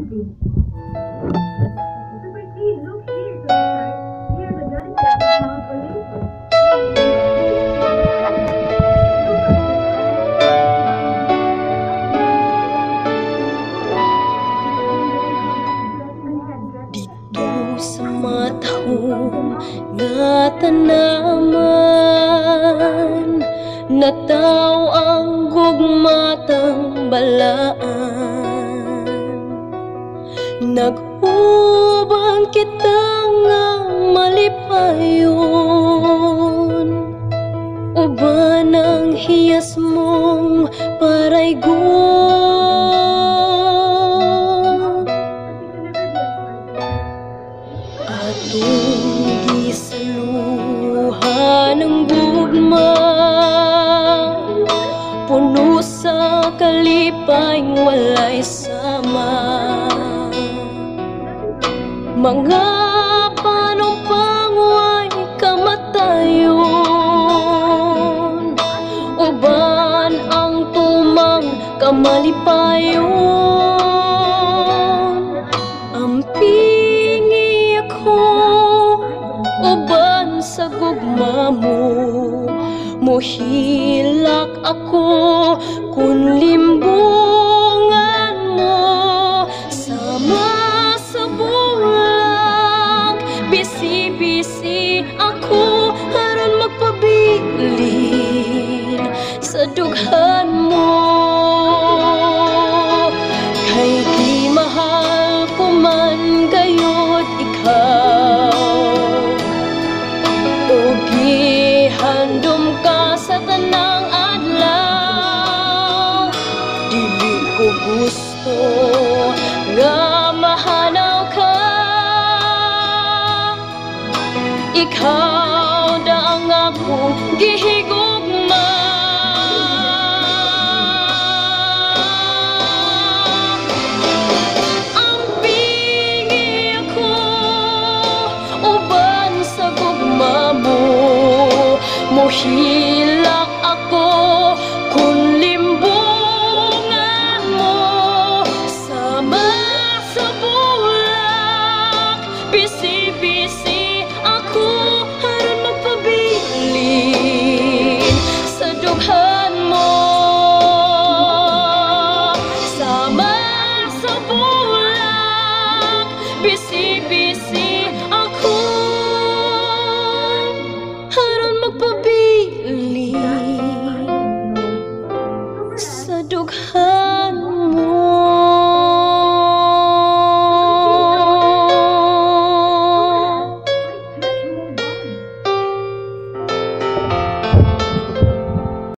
movie. Super clean. Look here to the side. Near the gunshot of Mount Olympus. Dito sa matahong nga tanaman, nataw ang gugmatang balaan. Nag-ubang kita nga malipayon, uban ang hiyas mong paraygon. Atong gisaluhan ng gugma, puno sa kalipay walay sama. Mga panumpangway kamatayon, uban ang tumang kamalipayon. Ampingi ako, uban sa gugma mo, muhilak ako kung limbungan mo. Sama sa bulak, bisi-bisi ako aron magpabilin sa dughan mo. Kay di mahal ko man gayud ikaw, o gihandom ka sa tanang adlaw. Dili ko gusto nga mahanaw ka, ikaw daang akong gihigo.